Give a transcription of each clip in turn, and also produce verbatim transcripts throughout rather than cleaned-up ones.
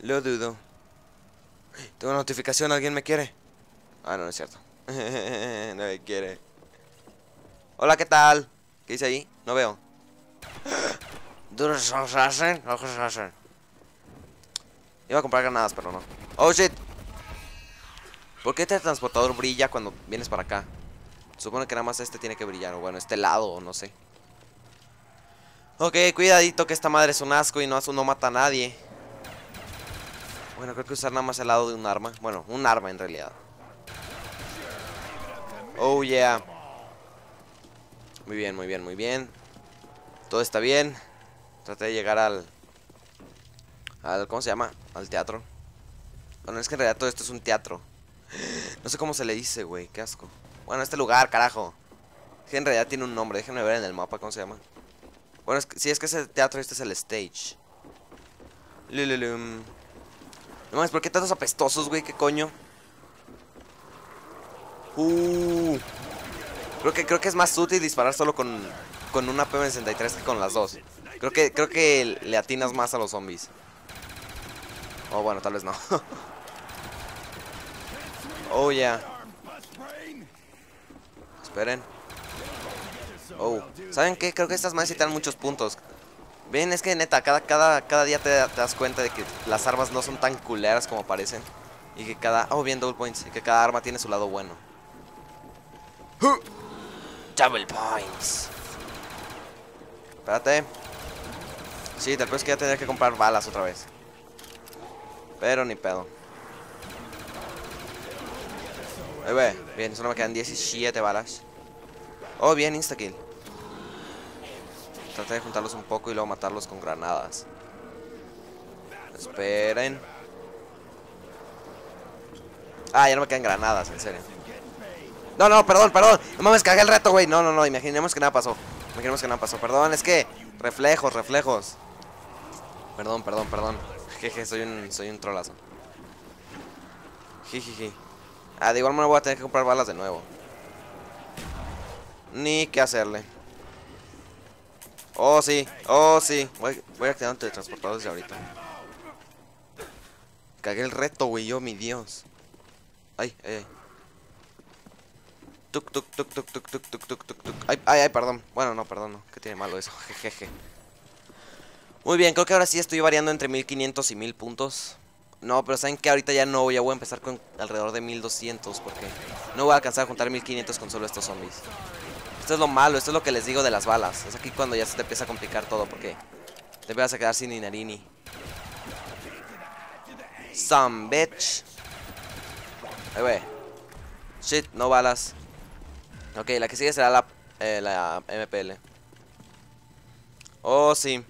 Lo dudo. Tengo una notificación, ¿alguien me quiere? Ah, no, no es cierto. No me quiere. Hola, ¿qué tal? ¿Qué dice ahí? No veo. Iba a comprar granadas, pero no. Oh, shit. ¿Por qué este transportador brilla cuando vienes para acá? Supone que nada más este tiene que brillar. O bueno, este lado, o no sé. Ok, cuidadito que esta madre es un asco y no, no mata a nadie. Bueno, creo que usar nada más el lado de un arma. Bueno, un arma en realidad. Oh, yeah. Muy bien, muy bien, muy bien. Todo está bien. Traté de llegar al... al ¿cómo se llama? Al teatro. Bueno, es que en realidad todo esto es un teatro. No sé cómo se le dice, güey. Qué asco. Bueno, este lugar, carajo. Es que en realidad tiene un nombre. Déjenme ver en el mapa cómo se llama. Bueno, es que, sí, es que es el teatro, este es el stage. Lululum. No mames, ¿por qué tantos apestosos, güey? ¿Qué coño? Uh. Creo que, creo que es más útil disparar solo con, con una P M sesenta y tres que con las dos. Creo que, creo que le atinas más a los zombies. Oh, bueno, tal vez no. Oh, ya. Yeah. Esperen. Oh, ¿saben qué? Creo que estas más necesitan muchos puntos. Ven, es que neta, cada, cada, cada día te, te das cuenta de que las armas no son tan culeras como parecen. Y que cada... Oh, bien, double points. Y que cada arma tiene su lado bueno. Double points. Espérate. Sí, después que ya tendría que comprar balas otra vez. Pero ni pedo. Ahí ve. Bien, solo me quedan diecisiete balas. Oh, bien, instakill. Traté de juntarlos un poco y luego matarlos con granadas. Esperen. Ah, ya no me quedan granadas, en serio. No, no, perdón, perdón. No mames, cagué el reto, güey. No, no, no, imaginemos que nada pasó. Imaginemos que nada pasó. Perdón, es que... Reflejos, reflejos. Perdón, perdón, perdón. Jeje, soy un, soy un trolazo. Jijiji. Ah, de igual manera voy a tener que comprar balas de nuevo. Ni qué hacerle. Oh, sí, oh, sí. Voy, voy activando teletransportador desde ahorita. Cagué el reto, güey, yo, mi Dios. Ay, ay, ay. Tuk, tuk, tuk, tuk, tuk, tuk, tuk, tuk, tuk, tuk. Ay, ay, ay, perdón. Bueno, no, perdón, no. ¿Qué tiene malo eso? Jejeje. Muy bien, creo que ahora sí estoy variando entre mil quinientos y mil puntos. No, pero saben que ahorita ya no, ya voy a empezar con alrededor de mil doscientos. Porque no voy a alcanzar a juntar mil quinientos con solo estos zombies. Esto es lo malo, esto es lo que les digo de las balas. Es aquí cuando ya se te empieza a complicar todo, porque te vas a quedar sin Inarini. Some bitch. Ahí wey. Shit, no balas. Ok, la que sigue será la, eh, la M P L. Oh, sí.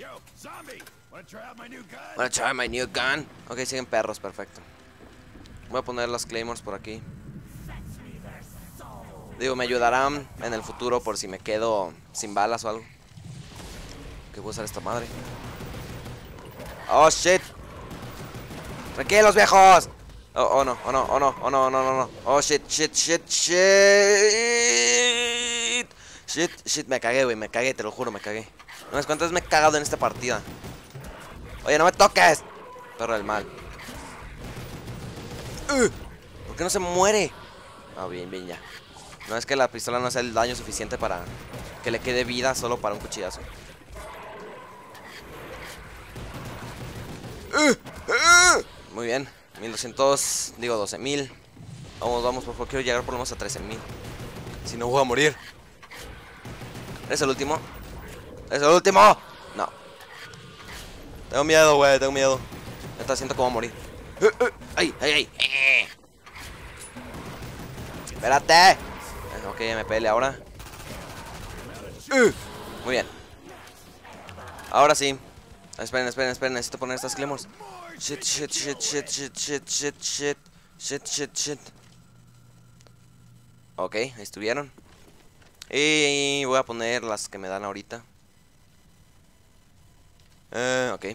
Wanna try my new gun? Ok, siguen perros, perfecto. Voy a poner las claymores por aquí. Digo, me ayudarán en el futuro por si me quedo sin balas o algo. Que voy a usar esta madre. Oh, shit. Tranquilos, viejos. Oh, oh no, oh no, oh no, oh no, no, no, no. Oh, shit, shit, shit, shit. Shit, shit, me cagué, güey, me cagué, te lo juro, me cagué. No sabes cuántas veces me he cagado en esta partida. Oye, no me toques. Perro del mal. Uh, ¿Por qué no se muere? Ah, bien, bien, ya. No es que la pistola no hace el daño suficiente para que le quede vida solo para un cuchillazo. Uh, uh, muy bien. mil doscientos, digo doce mil. Vamos, vamos, por favor, quiero llegar por lo menos a trece mil. Si no voy a morir. ¿Es el último? ¿Es el último? No. Tengo miedo, güey, tengo miedo. Me está haciendo como morir. Uh, uh, ¡Ay, ay, ay! Eh. ¡Espérate! Ok, me pele ahora. Uh, muy bien. Ahora sí. Esperen, esperen, esperen. Necesito poner estas claymores. Shit, shit, shit, shit, shit, shit, shit, shit. Shit, shit, shit. Ok, ahí estuvieron. Y voy a poner las que me dan ahorita. Uh, ok.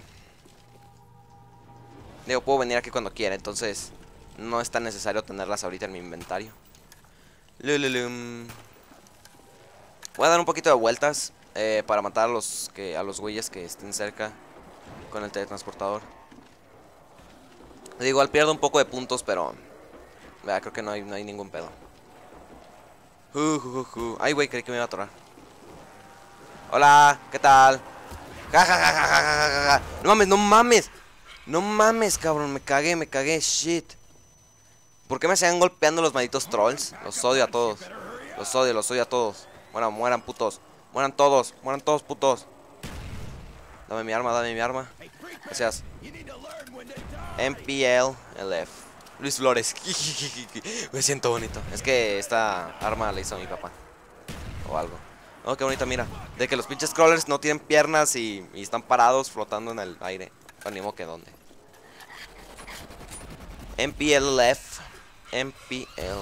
Digo, puedo venir aquí cuando quiera, entonces no es tan necesario tenerlas ahorita en mi inventario. Lululum. Voy a dar un poquito de vueltas eh, para matar a los que a los güeyes que estén cerca con el teletransportador. Igual pierdo un poco de puntos, pero... Vea, creo que no hay, no hay ningún pedo. Uh, uh, uh, uh. Ay, güey, creí que me iba a atorar. Hola, ¿qué tal? Ja, ja, ja, ja, ja, ja, ja, ja. No mames, no mames. No mames, cabrón, me cagué, me cagué, shit. ¿Por qué me siguen golpeando los malditos trolls? Los odio a todos. Los odio, los odio a todos. Bueno, mueran putos. Mueran todos, mueran todos putos. Dame mi arma, dame mi arma. Gracias. M P L L F. Luis Flores. Me siento bonito. Es que esta arma la hizo mi papá. O algo. Oh, qué bonita mira. De que los pinches crawlers no tienen piernas y, y están parados flotando en el aire. Animo que dónde. M P L L F. M P L.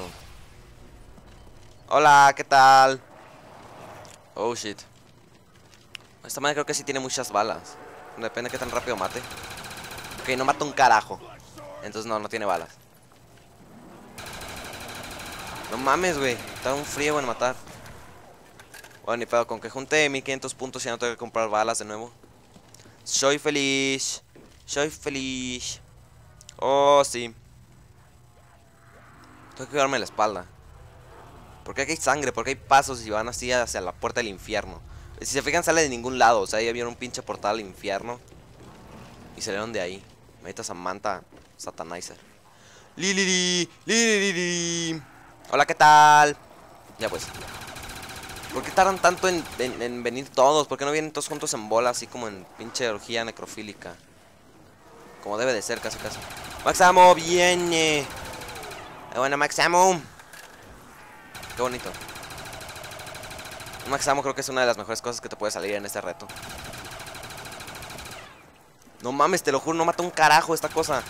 Hola, ¿qué tal? Oh shit. Esta madre creo que sí tiene muchas balas. Depende de qué tan rápido mate. Ok, no mata un carajo. Entonces no, no tiene balas. No mames, güey. Está un frío en matar. Bueno, ni pedo, con que junte mil quinientos puntos y ya no tengo que comprar balas de nuevo. Soy feliz. Soy feliz. Oh, sí. Tengo que cuidarme la espalda. Porque aquí hay sangre, porque hay pasos y van así hacia la puerta del infierno. Si se fijan, sale de ningún lado. O sea, ahí había un pinche portal al infierno. Y salieron de ahí. Maldita Samantha Satanizer. Lili, Lili, Lili. Hola, ¿qué tal? Ya pues. ¿Por qué tardan tanto en, en, en venir todos? ¿Por qué no vienen todos juntos en bola? Así como en pinche orgía necrofílica. Como debe de ser, casi casi. Maxamo, viene. Bueno, Maxamo. Qué bonito. Un Maxamo creo que es una de las mejores cosas que te puede salir en este reto. No mames, te lo juro, no mata un carajo esta cosa.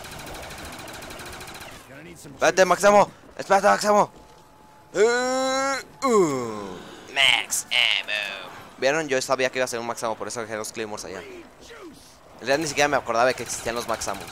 Espérate, Maxamo. Espérate, Maxamo. Uh, uh. Max Ammo. ¿Vieron? Yo sabía que iba a ser un Max Ammo, por eso dejé los Claymores allá. En realidad ni siquiera me acordaba de que existían los Max Ammos.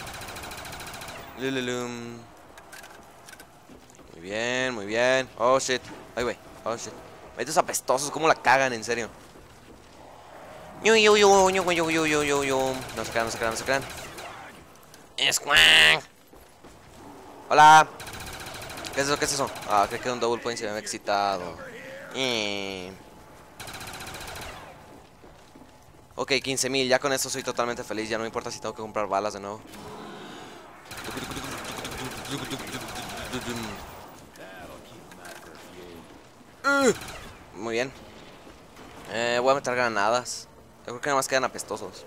Lululum. Muy bien, muy bien. Oh shit. Ay, güey. Oh shit. Estos apestosos, ¿cómo la cagan, en serio? Yu, yu, yu, yu, yu, yu, yu, yu, yu. No se crean, no se crean, no se crean. Squank. Hola. ¿Qué es eso? ¿Qué es eso? Ah, creo que un double point se me había excitado. Eh. Ok, quince mil. Ya con eso soy totalmente feliz. Ya no me importa si tengo que comprar balas de nuevo. Muy bien. Eh, voy a meter granadas. Yo creo que nada más quedan apestosos.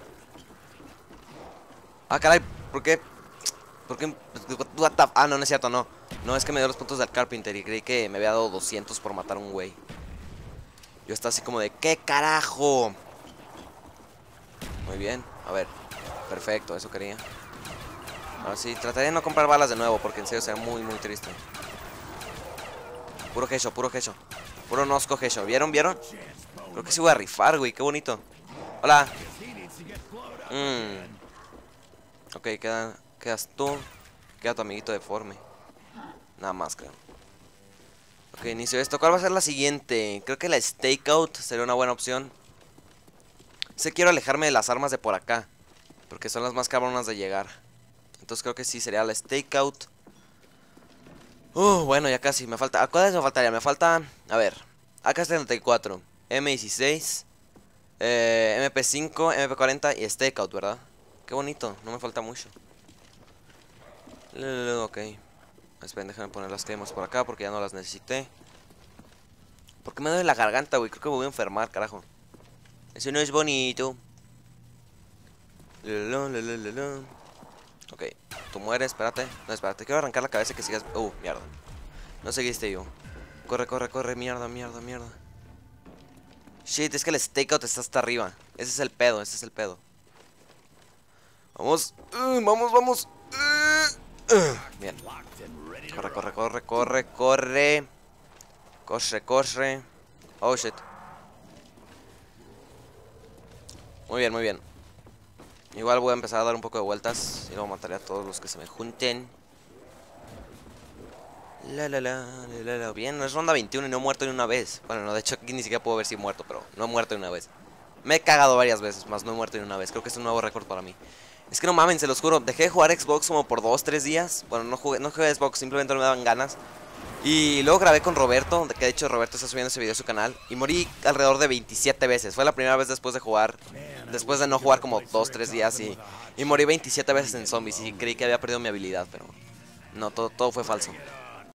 Ah, caray. ¿Por qué? ¿Por qué? What the... Ah, no, no es cierto, no. No, es que me dio los puntos del Carpenter y creí que me había dado doscientos por matar a un güey. Yo estaba así como de, ¿qué carajo? Muy bien, a ver. Perfecto, eso quería. Ahora sí, trataré de no comprar balas de nuevo, porque en serio será muy, muy triste. Puro geisho, puro geisho. Puro nosco geisho. ¿Vieron, vieron? Creo que sí voy a rifar, güey, qué bonito. Hola. Mm. Ok, queda, quedas tú. Queda tu amiguito deforme. Nada más, creo. Ok, inicio esto. ¿Cuál va a ser la siguiente? Creo que la Stakeout sería una buena opción. Sé, quiero alejarme de las armas de por acá, porque son las más cabronas de llegar. Entonces creo que sí, sería la Stakeout. Uh, bueno, ya casi. Me falta... ¿Cuáles me faltaría? Me falta... A ver. A K setenta y cuatro. M dieciséis. Eh, M P cinco, M P cuarenta y Stakeout, ¿verdad? Qué bonito. No me falta mucho. Ok. Esperen, déjenme poner las cremas por acá porque ya no las necesité. ¿Por qué me duele la garganta, güey? Creo que me voy a enfermar, carajo. Eso no es bonito. Ok, tú mueres, espérate. No, espérate, quiero arrancar la cabeza y que sigas... Uh, mierda. No seguiste yo. Corre, corre, corre, mierda, mierda, mierda. Shit, es que el Stakeout está hasta arriba. Ese es el pedo, ese es el pedo. Vamos, uh, vamos, vamos. uh, uh. Bien. Corre, corre, corre, corre, corre. Corre, corre. Oh, shit. Muy bien, muy bien. Igual voy a empezar a dar un poco de vueltas y luego mataré a todos los que se me junten. La la la, la la la. Bien, no es ronda veintiuno y no he muerto ni una vez. Bueno, no, de hecho aquí ni siquiera puedo ver si he muerto, pero no he muerto ni una vez. Me he cagado varias veces, más no he muerto ni una vez. Creo que es un nuevo récord para mí. Es que no mamen, se los juro. Dejé de jugar Xbox como por dos, tres días. Bueno, no jugué, no jugué Xbox, simplemente no me daban ganas. Y luego grabé con Roberto, que de hecho Roberto está subiendo ese video a su canal. Y morí alrededor de veintisiete veces. Fue la primera vez después de jugar, después de no jugar como dos, tres días. Y, y morí veintisiete veces en zombies. Y creí que había perdido mi habilidad, pero no, todo, todo fue falso.